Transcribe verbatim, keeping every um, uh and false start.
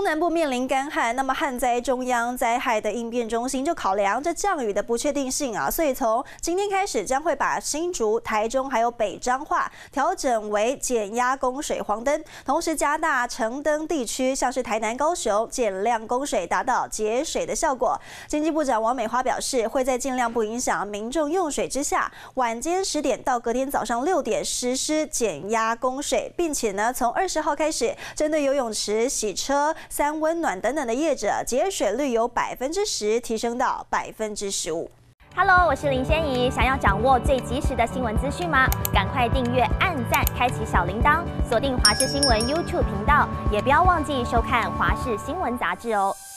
南部面临干旱，那么旱灾中央灾害的应变中心就考量这降雨的不确定性啊，所以从今天开始将会把新竹、台中还有北彰化调整为减压供水黄灯，同时加大橙灯地区，像是台南、高雄减量供水，达到节水的效果。经济部长王美花表示，会在尽量不影响民众用水之下，晚间十点到隔天早上六点实施减压供水，并且呢，从二十号开始，针对游泳池、洗车、三温暖等等的业者，节水率由百分之十提升到百分之十五。 Hello， 我是林仙怡。想要掌握最及时的新闻资讯吗？赶快订阅、按赞、开启小铃铛，锁定华视新闻 YouTube 频道，也不要忘记收看华视新闻杂志哦。